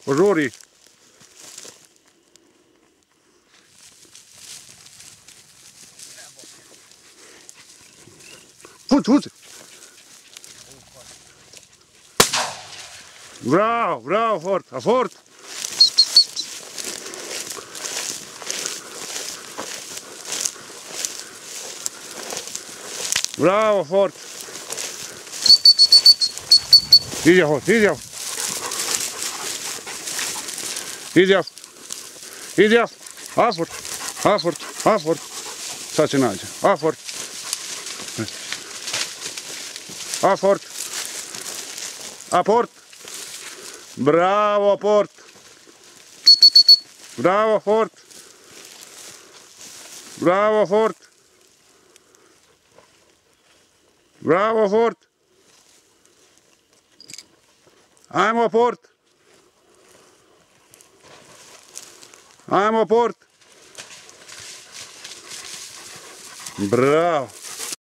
Juri. Fuzi. Bravo, forte. Bravo, forte. Ideal. A forte. Sad se nađe. A forte. Aport. Bravo, aport. Bravo, fort. Ajmo, aport. Bravo.